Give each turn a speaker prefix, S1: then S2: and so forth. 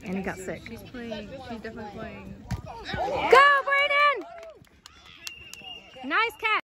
S1: And he got sick.
S2: She's playing. She's definitely playing.
S1: Go, Brayden! Nice catch.